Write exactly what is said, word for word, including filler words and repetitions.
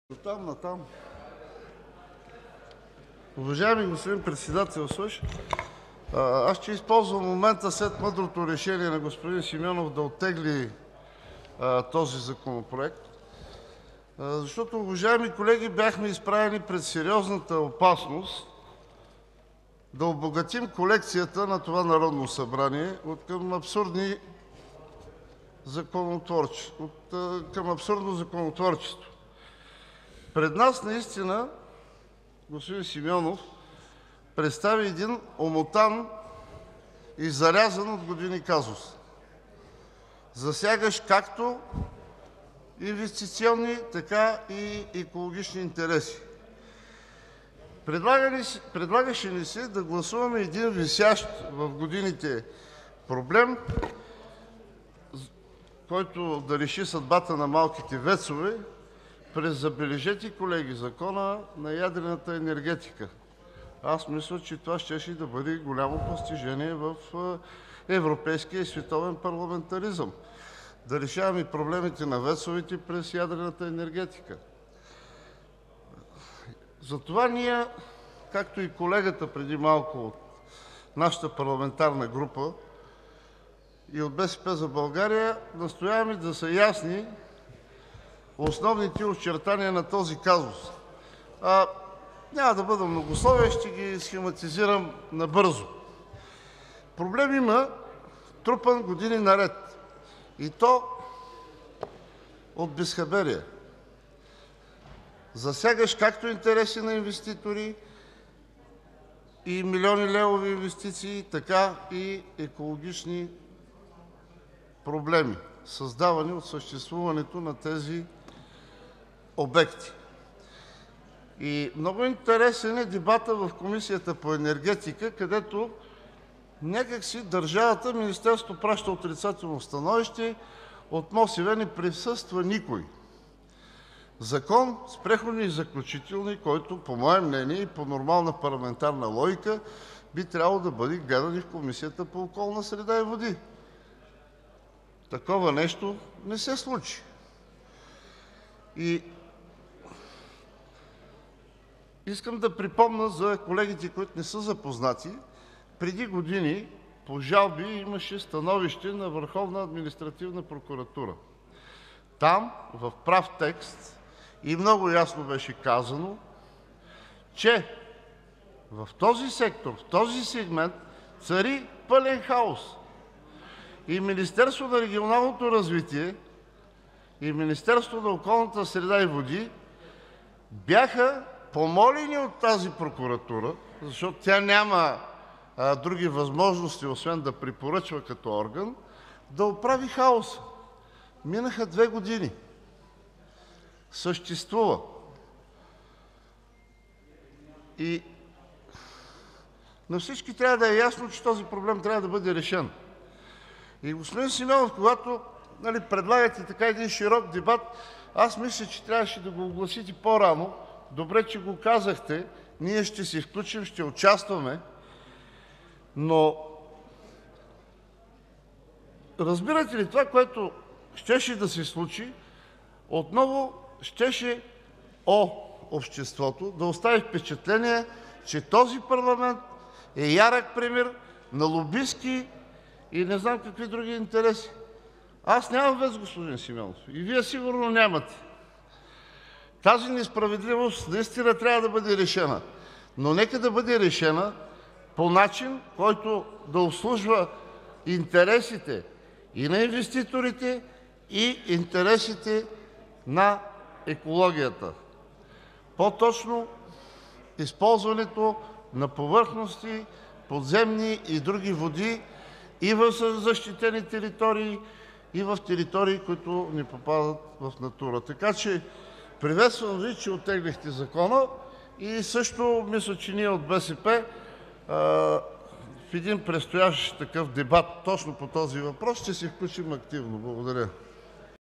Оттам натам. Уважаеми господин Председателстващ, аз ще използвам момента след мъдрото решение на господин Симеонов да оттегли този законопроект, защото, уважаеми колеги, бяхме изправени пред сериозната опасност да обогатим колекцията на това Народно събрание откъм абсурдно законотворчество. Пред нас наистина господин Симеонов представи един омотан и зарязан от години казус, засягащ както инвестиционни, така и екологични интереси. Предлагаше ни се да гласуваме един висящ в годините проблем, който да реши съдбата на малките ВЕЦ-ове през, забележете, колеги, Закона за ядрената енергетика. Аз мисля, че това щеше да бъде голямо постижение в европейския и световен парламентаризъм – да решаваме проблемите на ВЕЦ-овете през ядрената енергетика. Затова ние, както и колегата преди малко от нашата парламентарна група и от „БСП за България“, настояваме да са ясни основните очертания на този казус. Няма да бъда многословен, ще ги схематизирам набързо. Проблем има, трупан години наред, и то от безхаберие, засягащ както интереси на инвеститори и милиони левови инвестиции, така и екологични проблеми, създавани от съществуването на тези обекти. Много интересен е дебатът в Комисията по енергетика, където някак си държавата, Министерството праща отрицателно становище, от МОСВ не присъства никой. Закон с преходни и заключителни, който по мое мнение и по нормална парламентарна логика би трябвало да бъде гледан и в Комисията по околна среда и води. Такова нещо не се случи. Искам да припомня за колегите, които не са запознати, преди години по жалби имаше становище на Върховна административна прокуратура. Там в прав текст и много ясно беше казано, че в този сектор, в този сегмент цари пълен хаос и Министерството на регионалното развитие и Министерството на околната среда и водите бяха помолени от тази прокуратура, защото тя няма други възможности освен да препоръчва като орган, да оправи хаоса. Минаха две години. Съществува. И на всички трябва да е ясно, че този проблем трябва да бъде решен. И господин Симеонов, когато предлагате така един широк дебат, аз мисля, че трябваше да го огласите по-рано. Добре, че го казахте. Ние ще се включим, ще участваме, но разбирате ли, това, което щеше да се случи, отново щеше о обществото да остави впечатление, че този парламент е ярък пример на лобистки и не знам какви други интереси. Аз нямам ВЕЦ, господин Симеонов, и Вие сигурно нямате. Тази несправедливост наистина трябва да бъде решена, но нека да бъде решена по начин, който да обслужва интересите и на инвеститорите, и интересите на екологията. По-точно използването на повърхностни, подземни и други води и в защитени територии, и в територии, които не попадат в Натура. Така че приветствам Ви, че оттеглихте Закона, и също мисля, че ние от БСП в един предстоящ такъв дебат точно по този въпрос ще се включим активно. Благодаря.